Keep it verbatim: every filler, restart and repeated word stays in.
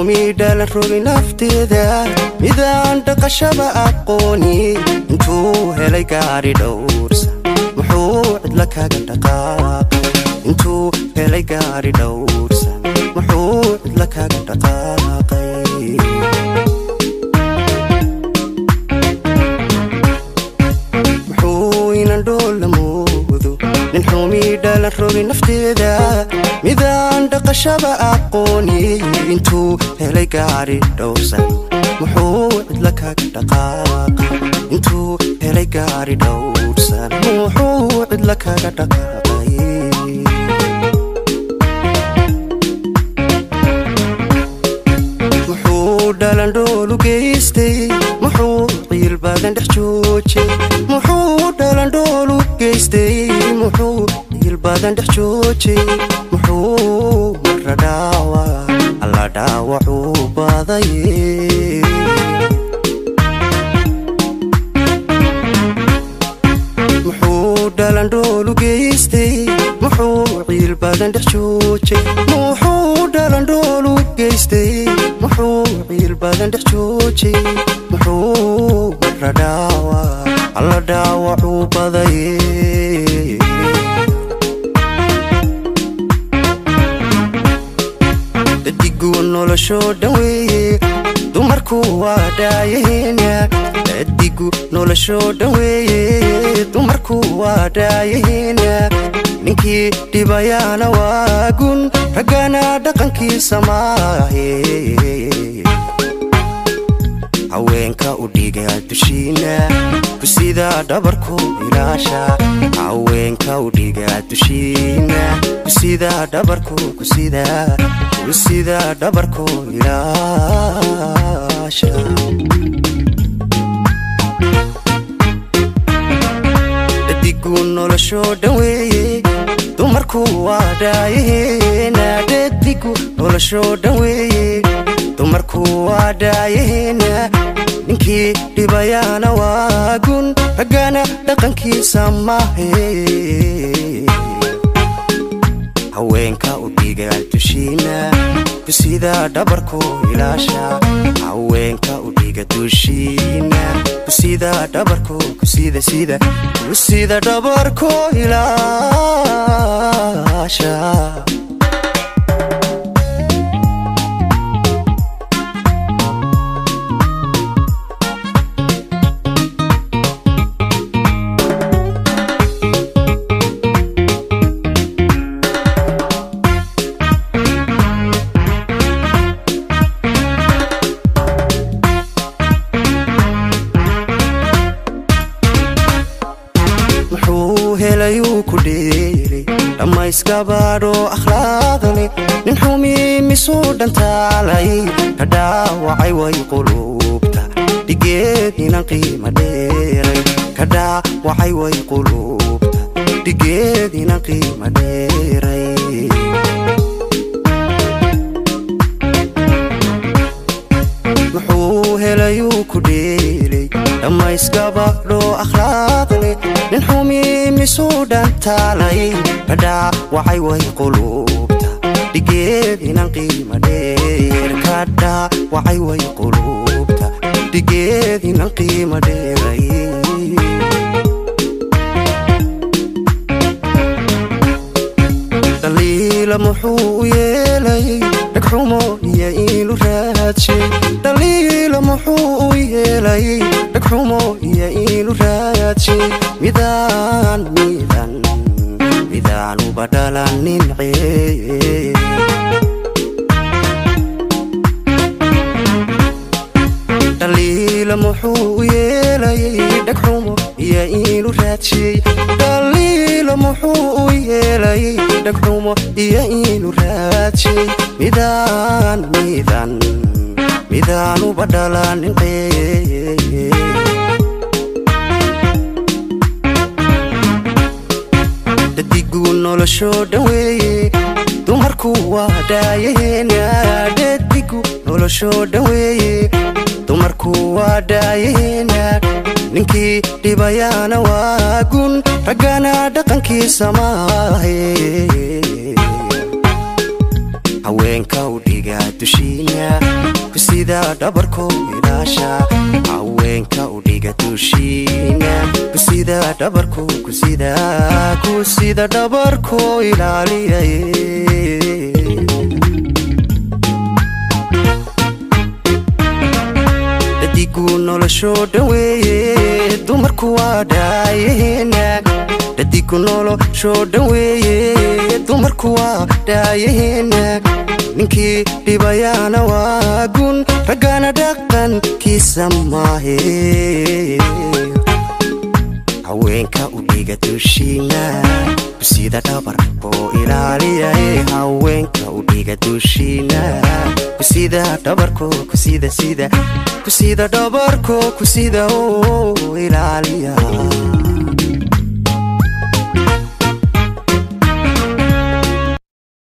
حومي دال روغي نفتيدا ميدان دقشبا أقوني انتو هلاي قاري دورسا محوعد لك هاقا دقاق انتو هلاي قاري دورسا محوعد لك هاقا دقاقي محوين ندول مودو من حومي دال روغي نفتيدا ميدان دقشبا أقوني انتو هلاي قاري دورسا محوعد لك هاقا دقاق انتو هلاي قاري دورسا محوعد لك هاقا دقاقي محو دالان دولو جيستي محو قيل بادن دحجوجي محو دالان دولو جيستي محو قيل بادن دحجوجي محو مرة داوا الله داوا عوباضي محو دالان دولو جيستي محو قيل بادن دحجوجي محو دالان دولو جيستي محو قيل بادن دحجوجي محو مرة داوا الله داوا عوباضي nolosho dhaweeye dumarku waa dhaayaheenya adigu nolosho dhaweeye dumarku waa dhaayaheenya ninkii dhibayaana waagun ragana dhaqankiisa maahe haweenka u dhiga dushiina kusida dhabarku ilaasha haweenka u dhiga dushiina kusida dhabarku kusida kusida dhabarku ilaasha adigu nolosho dhaweeye dumarku waa dhaayaheenya adigu nolosho dhaweeye dumarku waa dhaayaheenya ninkii dhibayaana waagun ragana dhaqankiisa maahe haweenka u dhiga dushiina kusida dhabarku ilaasha haweenka u dhiga dushiina kusida dhabarku kusida sida kusida dhabarku ilaasha هلايو كديري لما يسكبارو أخلاقني من حومي مسودن تالي كدا وعي ويقلوبتا دقيتني نقيمة ديري كدا وعي ويقلوبتا دقيتني نقيمة ديري محو هلايو كديري لما يسكبارو أخلاقني من حومي مسودان تالي كدا وعي ويقلوبتا دقيتني نقيمة دير كدا وعي ويقلوبتا دقيتني نقيمة ديري دليل محو يلي لك حمو يئيلو راتشي دليل محو يلي لك حمو يئيلو راتشي ميدان ميدان ميدان وبدلا ننعي دليل محو يلي لك حمو يئيلو راتشي دليل محو يلي لك حمو يئيلو راتشي ميدان ميدان ميدان وبدلا ننعي دديقو nolosho dhaweeye dumarku waa dhaayaheenya dadigu nolosho dhaweeye dumarku waa dhaayaheenya ninkii dhibayaana waagun ragana dhaqankiisa maahe haweenka u dhiga dushiina dhabarko ilaasha haweenka u dhiga dushiina kusida dhabarko kusida kusida dhabarko ilaaliyaye dadigu nolosho dhaweeye dumarku waa dhaayeena dadigu nolosho dhaweeye dumarku waa dhaayeena ninkii dhibayana waa gun ragana dhaqankiisa maahe haweenka u dhiga dushiina kusida dhabarko ilaaliyaye haweenka u dhiga dushiina kusida dhabarko kusida sida kusida dhabarko kusida oo ilaaliya